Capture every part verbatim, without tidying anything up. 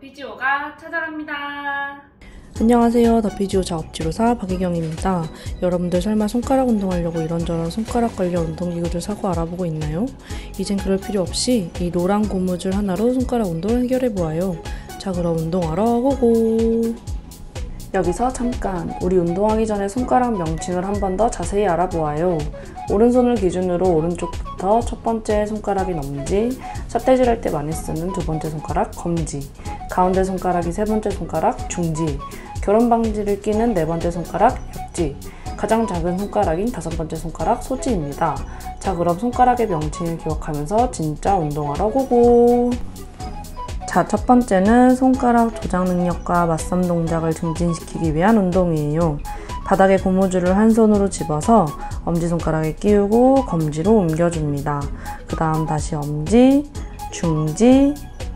더피지오가 찾아갑니다. 안녕하세요. 더피지오 자업지로사 박혜경입니다. 여러분들 설마 손가락 운동하려고 이런저런 손가락 관련 운동기구를 사고 알아보고 있나요? 이젠 그럴 필요 없이 이 노란 고무줄 하나로 손가락 운동을 해결해보아요. 자, 그럼 운동하러 고고! 여기서 잠깐! 우리 운동하기 전에 손가락 명칭을 한 번 더 자세히 알아보아요. 오른손을 기준으로 오른쪽부터 첫 번째 손가락인 엄지, 삿대질 할 때 많이 쓰는 두 번째 손가락 검지, 가운데 손가락이 세 번째 손가락 중지, 결혼 방지를 끼는 네 번째 손가락 약지, 가장 작은 손가락인 다섯 번째 손가락 소지입니다. 자, 그럼 손가락의 명칭을 기억하면서 진짜 운동하러 고고! 자, 첫 번째는 손가락 조작 능력과 맞선 동작을 증진시키기 위한 운동이에요. 바닥에 고무줄을 한 손으로 집어서 엄지손가락에 끼우고 검지로 옮겨줍니다. 그 다음 다시 엄지, 중지,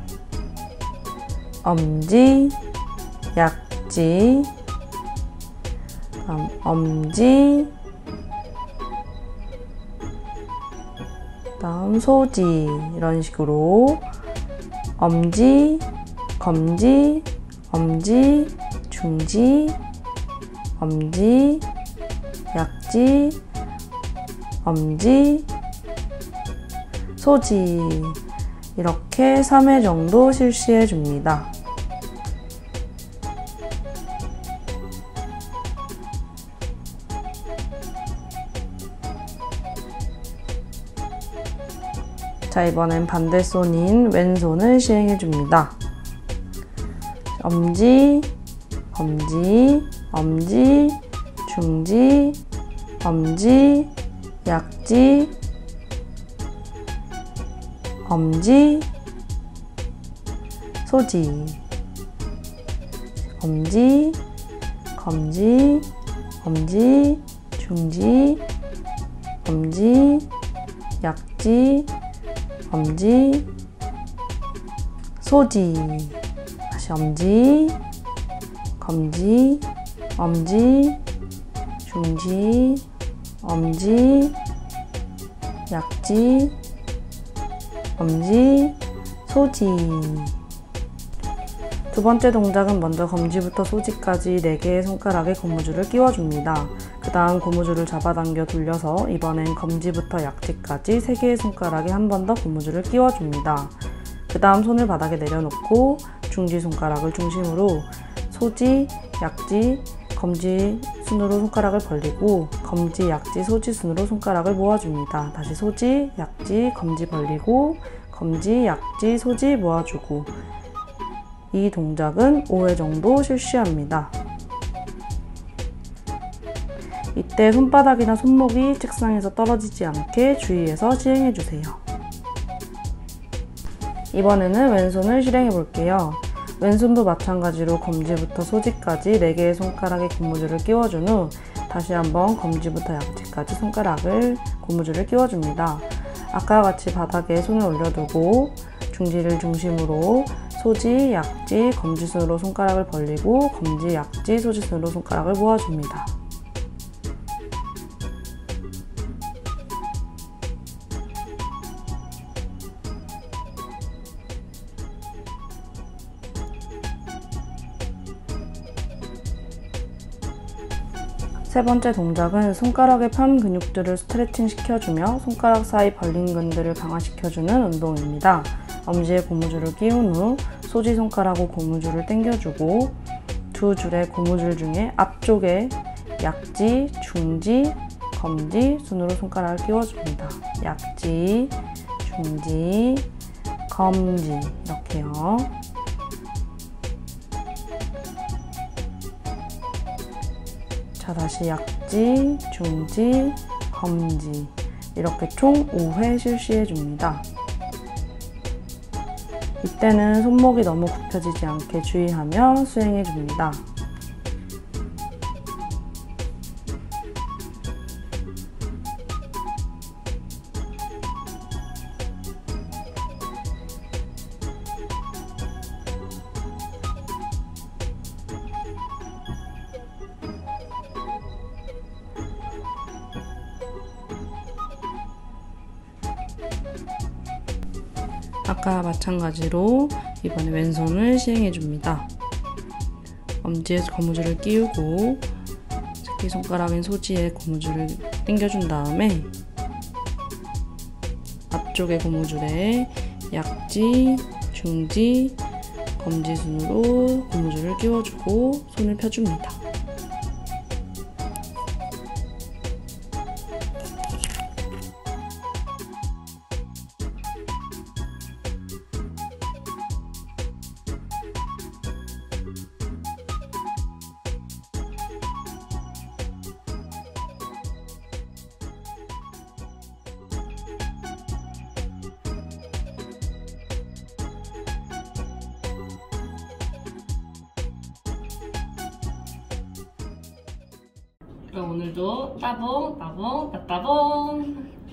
엄지, 약지, 다음 엄지, 다음 소지, 이런 식으로 엄지, 검지, 엄지, 중지, 엄지, 약지, 엄지, 소지, 이렇게 삼 회 정도 실시해 줍니다. 자, 이번엔 반대손인 왼손을 시행해 줍니다. 엄지, 검지, 엄지, 중지, 엄지, 약지, 엄지, 소지, 엄지, 검지, 엄지, 중지, 엄지, 약지, 엄지, 소지, 다시 엄지, 검지, 엄지, 중지, 엄지, 약지, 엄지, 소지. 두 번째 동작은 먼저 검지부터 소지까지 네 개의 손가락에 고무줄을 끼워줍니다. 그 다음 고무줄을 잡아당겨 돌려서 이번엔 검지부터 약지까지 세 개의 손가락에 한 번 더 고무줄을 끼워줍니다. 그 다음 손을 바닥에 내려놓고 중지 손가락을 중심으로 소지, 약지, 검지 순으로 손가락을 벌리고 검지, 약지, 소지 순으로 손가락을 모아줍니다. 다시 소지, 약지, 검지 벌리고 검지, 약지, 소지 모아주고 이 동작은 오 회 정도 실시합니다. 이때 손바닥이나 손목이 책상에서 떨어지지 않게 주의해서 시행해주세요. 이번에는 왼손을 실행해 볼게요. 왼손도 마찬가지로 검지부터 소지까지 네 개의 손가락에 고무줄을 끼워준 후 다시 한번 검지부터 약지까지 손가락을 고무줄을 끼워줍니다. 아까와 같이 바닥에 손을 올려두고 중지를 중심으로 소지, 약지, 검지 순으로 손가락을 벌리고 검지, 약지, 소지 순으로 손가락을 모아줍니다. 세 번째 동작은 손가락의 편 근육들을 스트레칭 시켜주며 손가락 사이 벌린 근들을 강화시켜주는 운동입니다. 엄지에 고무줄을 끼운 후 소지 손가락으로 고무줄을 당겨주고 두 줄의 고무줄 중에 앞쪽에 약지, 중지, 검지 순으로 손가락을 끼워줍니다. 약지, 중지, 검지 이렇게요. 자, 다시 약지, 중지, 검지 이렇게 총 오 회 실시해 줍니다. 이때는 손목이 너무 굽혀지지 않게 주의하며 수행해 줍니다. 아까 마찬가지로 이번에 왼손을 시행해줍니다. 엄지에 고무줄을 끼우고 새끼손가락인 소지에 고무줄을 당겨준 다음에 앞쪽의 고무줄에 약지, 중지, 검지순으로 고무줄을 끼워주고 손을 펴줍니다. 그럼 오늘도 따봉 따봉 따따봉